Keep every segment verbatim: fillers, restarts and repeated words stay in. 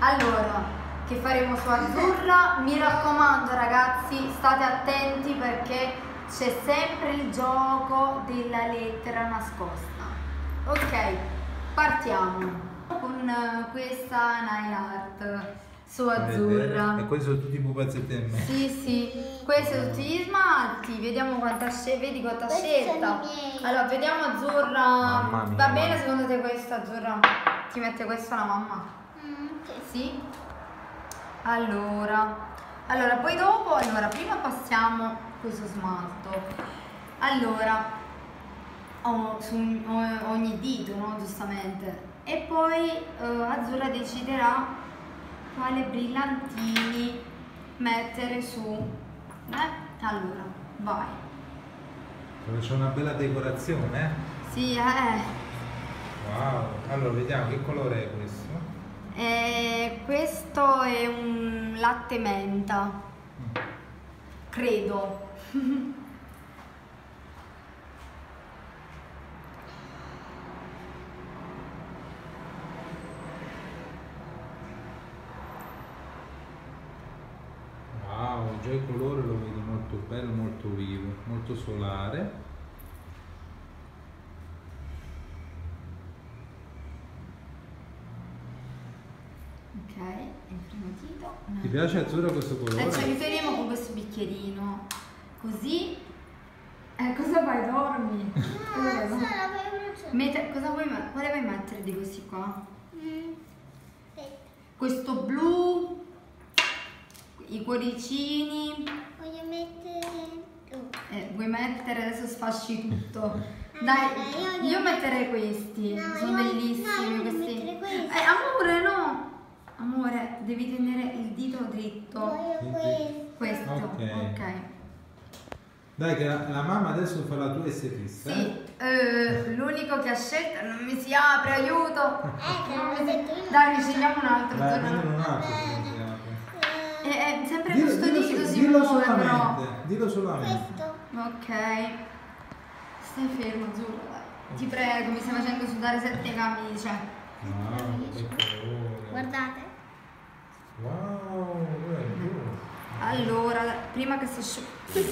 Allora, che faremo su azzurra? Mi raccomando ragazzi, state attenti perché c'è sempre il gioco della lettera nascosta. Ok, partiamo con questa nail art su azzurra. E questi sono tutti i pupazzetti in me. Sì, sì, questi sono tutti gli smalti, vediamo quanta scelta, vedi quanta scelta. Allora, vediamo azzurra. Mamma mia, Va bene mamma. secondo te questa azzurra? Ti mette questa la mamma? Mm, sì. Sì? Allora, allora poi dopo, allora prima passiamo questo smalto. Allora, ho su ho- ogni dito, no? Giustamente. E poi eh, Azzurra deciderà quale brillantini mettere su. Eh? Allora, vai. C'è una bella decorazione, eh? Sì, eh. Wow. Allora, vediamo che colore è questo. Eh, questo è un latte menta, credo. Wow, già il colore lo vedi molto bello, molto vivo, molto solare. Ok, il primo dito. Ti piace Azzurra questo colore? Eh, ci aiuteremo con questo bicchierino. Così. Eh, cosa fai? Dormi? Cosa Ah, vuoi? solo per bruciare. Mette- cosa vuoi met- quale vuoi mettere di questi qua? Mm, aspetta. Questo blu, i cuoricini. Voglio mettere tu. Eh, vuoi mettere, adesso sfasci tutto. Allora, Dai, io io, voglio- metterei questi, No, sono io voglio- bellissimi no, io voglio questi. mettere questi. Eh, amore, no! Amore, devi tenere il dito dritto. Voglio Sì, questo. Questo, Ok. ok. Dai che la, la mamma adesso fa la tua estetista. Sì, eh, l'unico che ha scelto non mi si apre, aiuto. Eh, che non l'ho detto io. Dai, ne scegliamo un altro. Vai a torna- prendere un altro. se non si apre. Eh, Eh, eh, sempre Dillo, questo dillo, dito so- si dillo muove però. solamente, dillo solamente. questo. Ok. Stai fermo, Azzurra, dai. Ti prego, mi stai facendo sudare sette camicie. Wow, che colore. Guardate. Wow, bello. Allora, prima che si asciuga.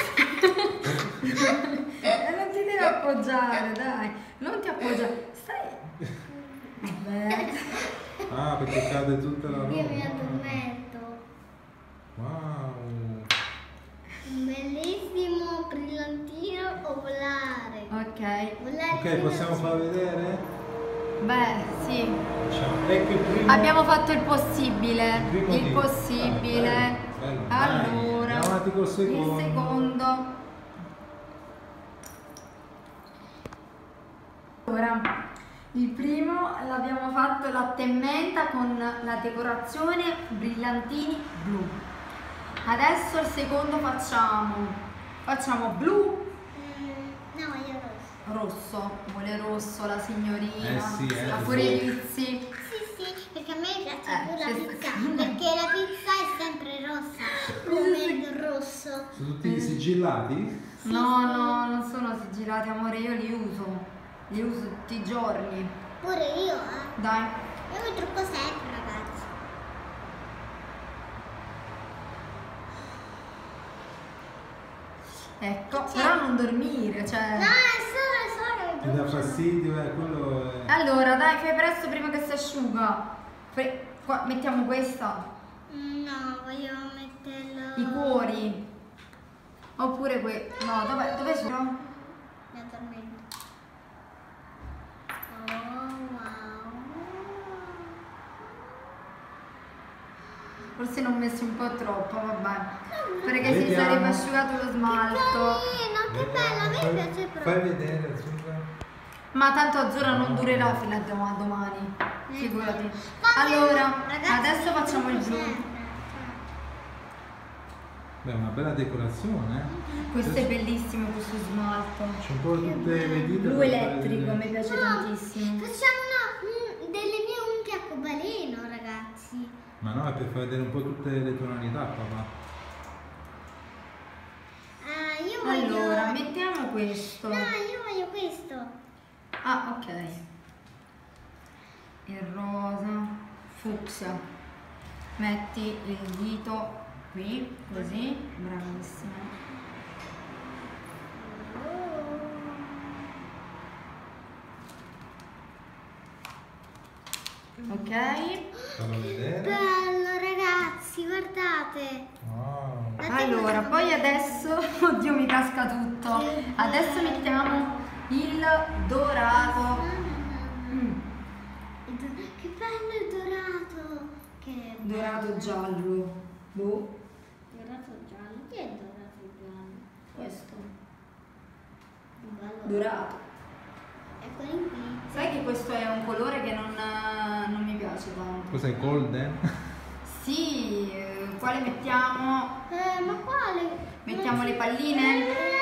Eh, non ti devi appoggiare, dai. Non ti appoggiare. Stai. Vabbè. Ah, perché cade tutta la roba. Io mi addormento. Wow. Un bellissimo brillantino ovolare. Ok. Volare Ok, fino possiamo a- far vedere? Beh, sì. Diciamo, ecco il primo. Abbiamo fatto il possibile. il primo Il dito. possibile. Ah, bello, bello. Dai, Allora, andiamo avanti col secondo. il secondo. Ora, il primo l'abbiamo fatto latte e menta con la decorazione brillantini blu. Adesso il secondo facciamo facciamo blu, Mm, no, io rosso. rosso, vuole rosso la signorina, Eh sì, eh, la sì. Furevizi. Sì, sì, perché a me piace Eh, più la sì, pizza, sì. perché la pizza è sempre rossa, come il rosso. Sono tutti sigillati? No, no, non sono sigillati, amore, io li uso. Li uso tutti i giorni. Pure io, eh. Dai. Io mi trucco sempre, ragazzi. Ecco, C'è. però non dormire, cioè. No, è solo, è solo mi Ti dà bruciano. fastidio, eh, quello è... Allora, dai, fai presto prima che si asciuga. Fai- qua, mettiamo questa. Mm, No, voglio metterlo... I cuori. Oppure que... No, dove, dove sono? Mi addormento. Oh, wow. Forse ne ho messi un po' troppo, vabbè. Perché si Vediamo. sarebbe asciugato lo smalto. Carino, che bello, a me Fai- piace Fai proprio. vedere, Azzurra. Ma tanto Azzurra non durerà fino a dom- domani. Figurati. Allora, Ragazzi, adesso mi facciamo il trucco blu. sempre. Beh, una bella decorazione, eh. Questo è bellissimo, questo smalto. C'è un po' tutte le dita. Blu per fare elettrico, mi vedere. piace No, tantissimo. Facciamo una, mm, delle mie unghie a cobaleno, ragazzi. Ma no, è per far vedere un po' tutte le tonalità, papà. Ah, io voglio... Allora, mettiamo questo. No, io voglio questo. Ah, ok. Il rosa, fucsia. metti il dito qui, così, bravissima. Ok? Fallo vedere. Bello ragazzi, guardate. Wow. Allora, poi adesso, oddio mi casca tutto. Adesso mettiamo il dorato. Mm. Che bello il dorato. Che Dorato giallo. Boh, Dorato giallo. Che è dorato giallo? questo. Bello. Dorato. Ecco in qui. Sai che questo è un colore che non, non mi piace tanto. Cos'è golden? Sì, eh, quale mettiamo? Eh, ma quale? Mettiamo le palline?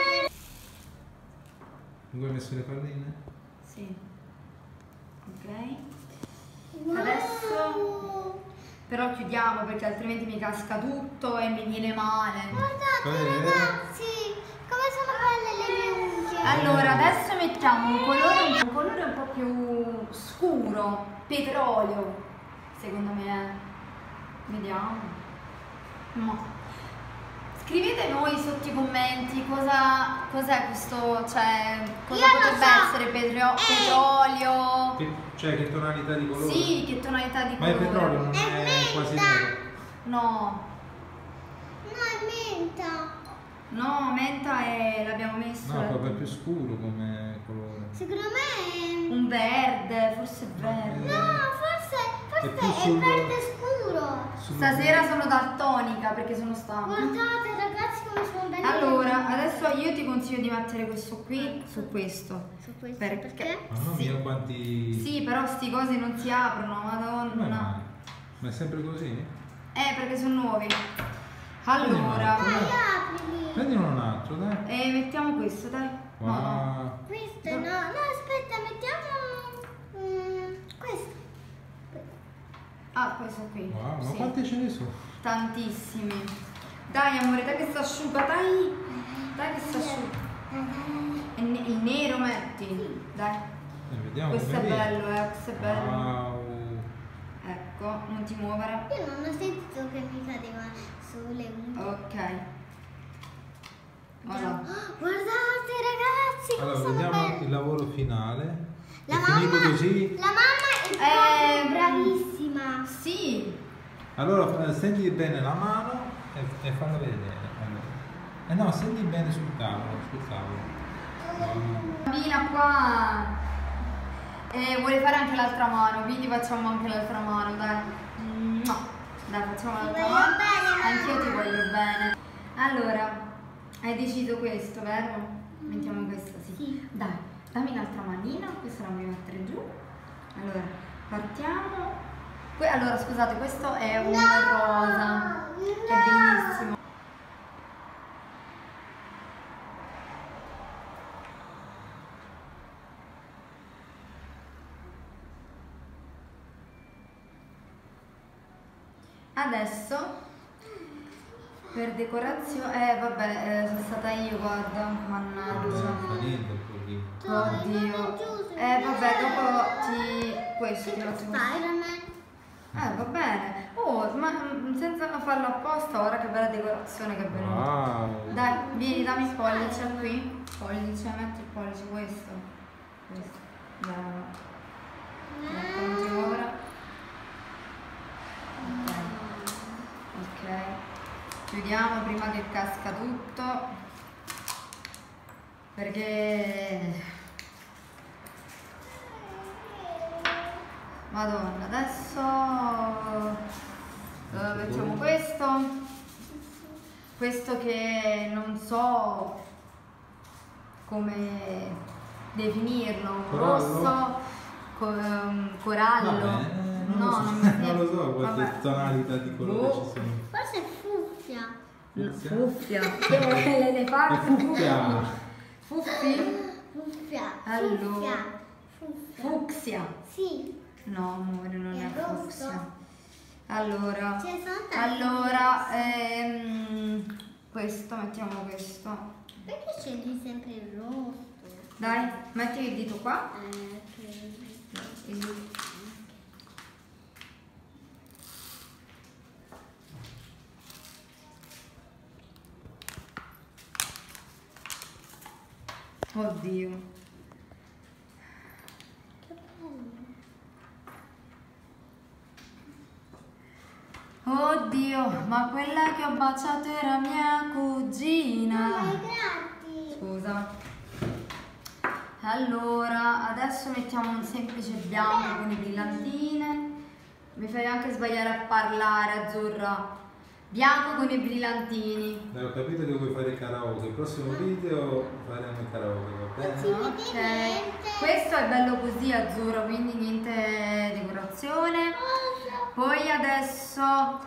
Vuoi messo le palline? Sì. Ok. Wow. Adesso però chiudiamo perché altrimenti mi casca tutto e mi viene male. Guardate Fai vedere. ragazzi, come sono belle le mie unghie. Allora, adesso mettiamo un colore, un colore un po' più scuro, petrolio, secondo me è. Vediamo. No. Scrivete voi sotto i commenti cosa cos'è questo, cioè cosa Io lo potrebbe so. essere petro- Eh. petrolio. Che, cioè che tonalità di colore? Sì, che tonalità di Ma il colore. petrolio non È è menta. quasi nero. No, No, è menta. no, menta è l'abbiamo messo. No, eh. proprio è più scuro come colore. Secondo me è... Un verde, forse è verde. No, forse, forse È più è, sul- verde scuro. Sul- Stasera sono daltonica perché sono stanca. Guardate ragazzi come sono belle. Allora, adesso io ti consiglio di mettere questo qui su questo. Su questo, Perché? perché? Mamma Sì. mia quanti... Sì, però sti cosi non si aprono, Come madonna. mai? Ma è sempre così? Eh, perché sono nuovi. Allora, Dai, aprili. Prendine un altro, dai. e mettiamo questo, dai. No, no. Wow. Questo no, no aspetta, mettiamo mm, questo. Ah, questo qui. Wow, ma Sì. quanti ce ne sono? Tantissimi. Dai, amore, dai che si asciuga, dai. Dai che si asciuga. E ne- il nero metti. Dai. Eh, vediamo Questo è come viene. bello, eh, questo è bello. Wow. Ecco, non ti muovere. Io non ho sentito che mi cadeva sulle unghie. Ok. Voilà. Guardate ragazzi, come Allora, sono vediamo belle. il lavoro finale. La è finito mamma, così? la mamma è Eh, proprio bravissima. Sì. Allora, eh, stendi bene la mano e, e falla vedere. Allora. Eh no, stendi bene sul tavolo, sul tavolo. Wow. Bambina qua e vuole fare anche l'altra mano, quindi facciamo anche l'altra mano, dai. No. Dai, facciamo Ti l'altra voglio mano. bene, mamma. Anch'io ti voglio bene. Allora, hai deciso questo, vero? Mettiamo questo, sì. Sì. Dai, dammi l'altra manina, questa la voglio mettere giù. Allora, partiamo. Que- allora, scusate, questo è un rosa. Che è bellissimo. Adesso per decorazione, eh vabbè, eh, sono stata io, guarda, mannaggia. Fa niente un pochino. Oddio. Eh vabbè, dopo ti questo ti faccio. Spider-Man. Eh va bene. Oh, ma mm, senza farlo apposta, ora che bella decorazione che è venuta. Wow. Dai, vieni, dammi il pollice qui. Pollice, metti il pollice, questo. Questo. Brava. Ecco, non ti muovere. Ok. Ok. Chiudiamo prima che casca tutto. Perché Madonna, adesso dove mettiamo questo? Questo che non so come definirlo, un Corallo? rosso, co- um, corallo. Vabbè, eh, non, no, lo so, non mi non lo so quante Vabbè. tonalità di colore Boh. ci sono. Forse è fucsia. Fucsia? Fuffia. Che è l'elefante? È fucsia. Fuffi? Fucsia. Allora. Fucsia. Fucsia. Fucsia. Sì. No, amore, non è, È rosso. fucsia. Allora, Ce ne sono tanti. allora, ehm, questo, mettiamo questo. Perché scegli sempre il rosso? Dai, metti il dito qua. Eh, che... Il dito. Oddio. Che bello. Oddio, ma quella che ho baciato era mia cugina. Mamma, grazie. Scusa. Allora, adesso mettiamo un semplice bianco con le brillantine. Mi fai anche sbagliare a parlare, Azzurra. Bianco con i brillantini. Dai, ho capito che vuoi fare il karaoke. Il prossimo video faremo il karaoke, va Non si bene? vede Ok. niente. Questo è bello così, Azzurra, quindi niente decorazione. Cosa? Poi adesso...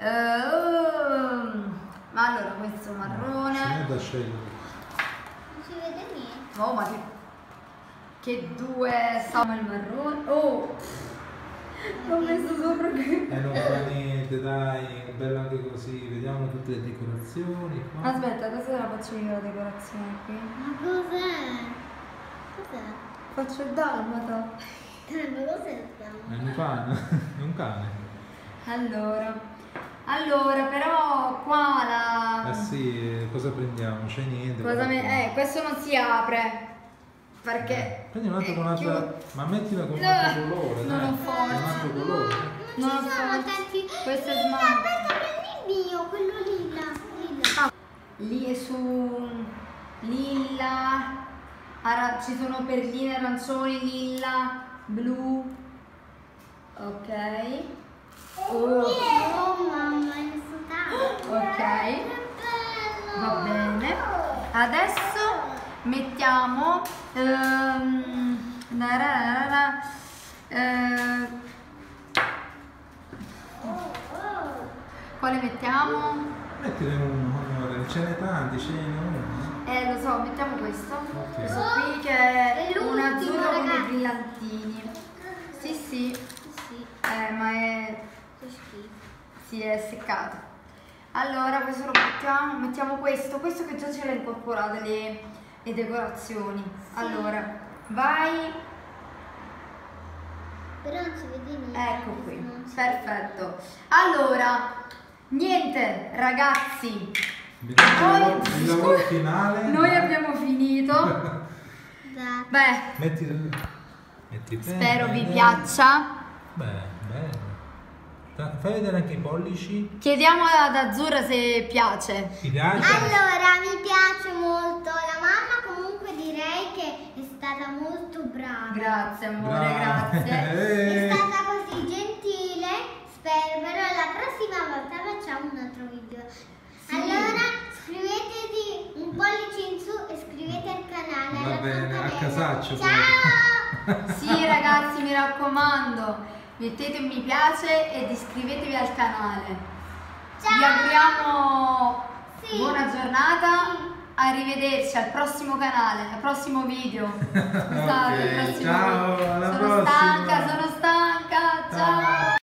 ehm, ma allora, questo Ce n'è marrone. da scegliere. Non si vede niente. Oh, ma che... Che due... Siamo il marrone. Oh! L'ho messo sopra qui. E non fa niente, dai, è bello anche così, vediamo tutte le decorazioni qua. Aspetta, adesso la faccio io la decorazione qui. Ma cos'è? Cos'è? Faccio il dalmata. Ma cos'è sta? È un cane, è un cane. Allora, allora, però qua la... Eh sì, cosa prendiamo? C'è niente. Cosa guarda me- qua. Eh, questo non si apre. Perché... Prendi un altro è con un'altra. chiuso. Ma mettila con un No, altro colore, non dai. ho forza. Con un altro colore. Non ci lo sono so. tanti. Questo è Lilla, smart. aspetta, prendi il mio, quello lilla. Lilla. Lì è su lilla, ara- ci sono perline arancioni, lilla, blu. Ok. Oh, Oh mamma, ne sono tanti. ok. Che bello. Va bene. Adesso mettiamo ehm, la ra ra ra, eh, quale mettiamo? Mettine uno, amore, ce n'è tanti, ce n'è uno. Eh, lo so, mettiamo questo. Ok. Questo qui che è È un l'ultimo, azzurro con i ragazzi. brillantini. Sì, sì, Sì, eh, ma è, che schifo. si è seccato. Allora, questo lo mettiamo, mettiamo questo, questo che già ce l'ha incorporato le, le decorazioni. Allora, vai, Però non si vede niente. ecco qui, Non si perfetto. Allora, niente ragazzi, Vediamo Noi- il lavoro- il lavoro finale. noi abbiamo finito. vede. Da. Beh, Metti, metti bene, spero vi bene. piaccia. Beh, bene. Ta- Fai vedere anche i pollici. Chiediamo ad Azzurra se piace. Ti piace? Allora, mi piace molto. La mamma comunque direi che è stata molto brava. Grazie amore, Brava. grazie. È Eh. stata così gentile. Spero, però la prossima volta facciamo un altro video. Sì. Allora, iscrivetevi un pollice in su e iscrivetevi al canale. Va alla bene, a campanella. casaccio poi. Ciao! Sì ragazzi, mi raccomando, mettete un mi piace ed iscrivetevi al canale. Ciao! Vi auguriamo Sì. buona giornata. Sì. Arrivederci al prossimo canale, al prossimo video. Scusate, Ok, al prossimo ciao, video. alla sono prossima. stanca, sono stanca. Ciao. Ciao.